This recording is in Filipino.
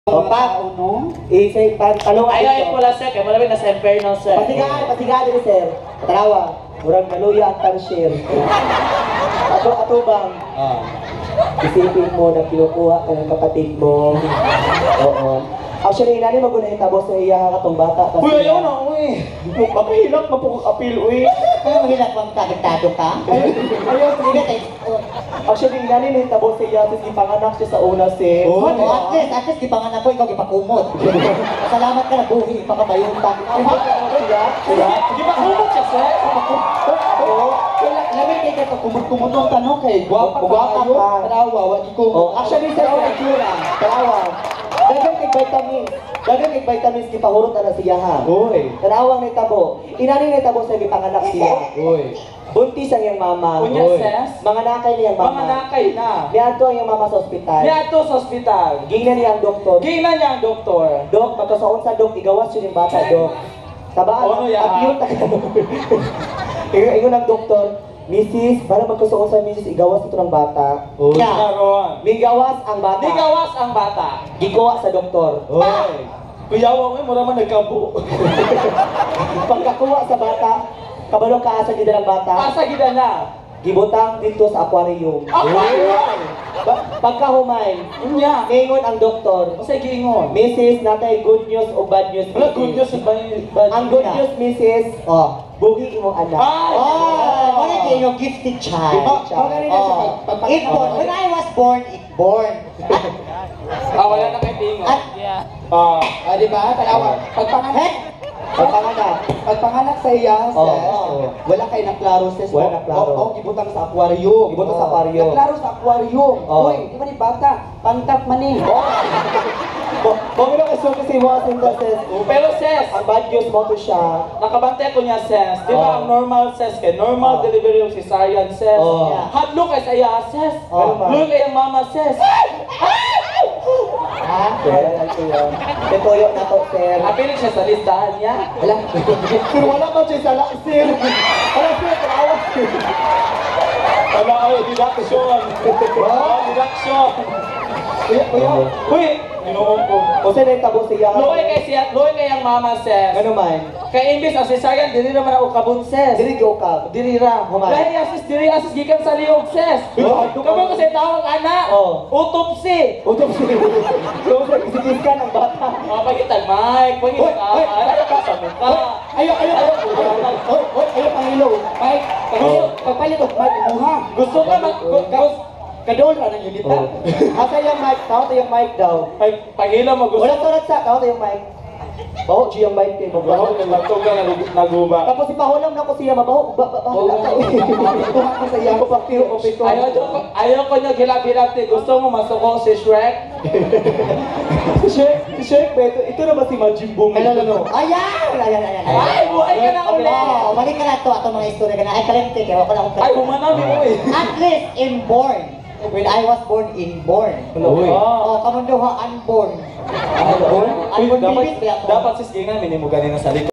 Opa, isay tanong Ayaw pula sir, kaya malamig nasa inferno sir. Pasiga din sir. Tarawa, murag naluya ang tanshir. Ato bang? Isipin mo na kinukuha ka ng kapatid mo. Oo. Actually, inani magunay tabo sa iya katong bata. Uy, ayaw na, uy. Mapahilak, mapapil, uy. Ano mahilak bang tagtado ka? Ayaw, sige tayo. Actually, inani na tabo sa iya kasi ipanganak siya sa una si... At least ipanganak ko, ikaw ipakumot. Salamat ka na buhi, ipakabayutan. Di ba kumot siya, sir? Lamig kayo ka kumot-kumot ang tanong kay guwapa ka. Tarawa, wag iko. Actually, sir, tarawa. Dagang vitamins ipahurot na siya ha. Uy. Tarawang ni tabo. Inani ni tabo sa ipanganak siya. Uy. Buntis ang iyang mama. Unya, sis? Mga nakay niyang mama. Mga nakay na. Niadto ang iyang mama sa ospital. Niadto sa ospital. Gingnan niya ang doktor. Gingnan niya ang doktor. Dok, magkasaon sa dok, igawas yun yung bata, dok. Tabaan, Ano yan? apiyot na Ingon ang doktor, Mrs., para magkasaon sa Mrs., igawas ito ng bata. Karon. Migawas ang bata. Nigawas ang bata. Gikuha sa doktor. Uy. Kuyawa mo, mura man nagkabo. Pagkakuha sa bata, kabalo ka asa gida ng bata. Asa gida na. Gibutang dito sa aquarium. Aquarium! Pagkahumay, Unya. ingon ang doktor, Kasi giingon. Mrs., natay good news o bad news. Wala, good news ba bad Ang good news, Mrs., buhi imong anak. Ay! What is your gifted child? It-born. When I was born, it-born. Wala na kay Tingo. Di ba? Pagpanganak sa iya, Wala kayo na klaro, sis. Wala na klaro. gibutang sa aquarium. Gibutang sa aquarium. Naklaro sa aquarium. Oo. Uy, di ba ni bata? Pangtap man eh. Pagkano kasi kasi mo as sis. Pero sis, Ang bad news mo to siya. nakabante ko niya sis. Di ba ang normal sis kay normal delivery of cesarean sis. Hadlo kay sa iya sis. Hadlo kay ang mama sis. Tutuyo na to, sir. Apilit siya sa listahan niya. Wala. Sir, wala pa siya sa sir. Wala, sir, tarawas. Wala ay deduction. Deduction. Uy, ginoon ko. O sir, nagtabo siya. Luoy kay ang mama sis. Ano man? Kay imbis ang cesarean diri naman ako kabun sis. Dili go ka. Diri ra. Humay. Dahil asis diri asis gikan sa liog sis. Kamo kasi tawag anak. Autopsy. Utop siya. So, sir, isipiskan ang bata. Pagitag Mike, pagitag sa mukha. Ayaw, Pangilo. Mike, pagpalit of Mike, imuha. Gusto ka Kadol ra nang unita. Asa yung Mike? Tawag yung Mike daw. pagila mo gusto. Wala surat sa, tawag yung Mike. Baho, siya yung Mike kayo. Baho kay magtuga naguba. Tapos ipahulam na ko siya, mabaho. Bahala ka. Tuha ko sa iya ko paktiyo o pito. Ayaw ko niya gilap-gilap. Gusto mo masuko si Shrek? Si Shrek, ito na ba si Majin Buu? Ayan! Ay, buhay ka na ulit! Balik ka na ito. Ato mga istorya ka na. Ay, kalente. Kaya ako lang akong Ay, humanami mo eh. At least, inborn. When I was born, inborn. Kamundo ha, unborn. Uy, Unborn babies. dapat sis ganyan, minimuganin na sa likod.